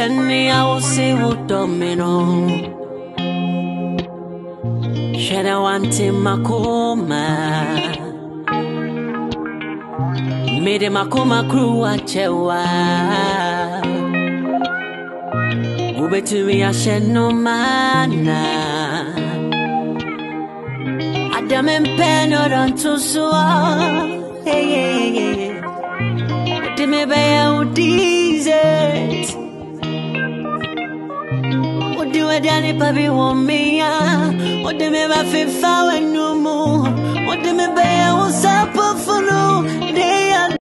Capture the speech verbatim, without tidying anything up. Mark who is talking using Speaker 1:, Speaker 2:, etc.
Speaker 1: Send I will see what domino. Shed I want him Makoma. Made him Makoma crew a chewa. Ube to me a shed no mana. Adam and pen or on to so. Hey, hey, hey. What me bear desert? What do I done papi want me? What do me my fit foul no more? What do me bear was up for no?